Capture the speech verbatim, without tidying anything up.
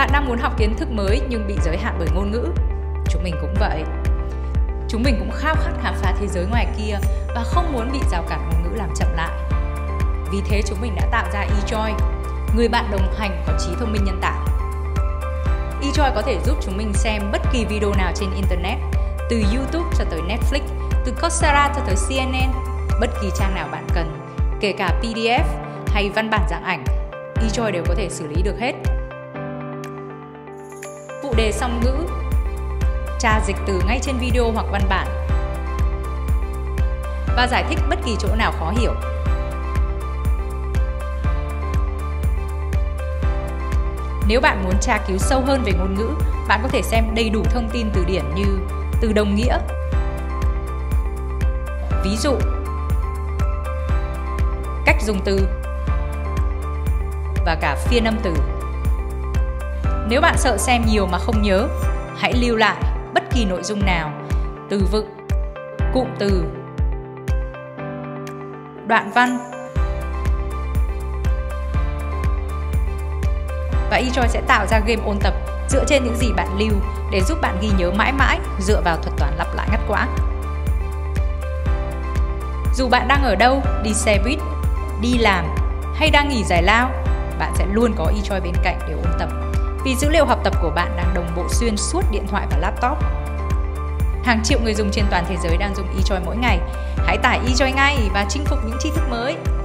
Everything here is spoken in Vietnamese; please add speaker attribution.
Speaker 1: Bạn đang muốn học kiến thức mới nhưng bị giới hạn bởi ngôn ngữ. Chúng mình cũng vậy. Chúng mình cũng khao khát khám phá thế giới ngoài kia và không muốn bị rào cản ngôn ngữ làm chậm lại. Vì thế chúng mình đã tạo ra eJoy, người bạn đồng hành có trí thông minh nhân tạo. eJoy có thể giúp chúng mình xem bất kỳ video nào trên Internet, từ YouTube cho tới Netflix, từ Coursera cho tới C N N, bất kỳ trang nào bạn cần, kể cả P D F hay văn bản dạng ảnh, eJoy đều có thể xử lý được hết. Phụ đề song ngữ, tra dịch từ ngay trên video hoặc văn bản và giải thích bất kỳ chỗ nào khó hiểu. Nếu bạn muốn tra cứu sâu hơn về ngôn ngữ, bạn có thể xem đầy đủ thông tin từ điển như từ đồng nghĩa, ví dụ, cách dùng từ và cả phiên âm từ. Nếu bạn sợ xem nhiều mà không nhớ, hãy lưu lại bất kỳ nội dung nào, từ vựng, cụm từ, đoạn văn. Và eJoy sẽ tạo ra game ôn tập dựa trên những gì bạn lưu để giúp bạn ghi nhớ mãi mãi dựa vào thuật toán lặp lại ngắt quãng. Dù bạn đang ở đâu, đi xe buýt, đi làm hay đang nghỉ giải lao, bạn sẽ luôn có eJoy bên cạnh để ôn tập. Vì dữ liệu học tập của bạn đang đồng bộ xuyên suốt điện thoại và laptop. Hàng triệu người dùng trên toàn thế giới đang dùng eJoy mỗi ngày. Hãy tải eJoy ngay và chinh phục những tri thức mới.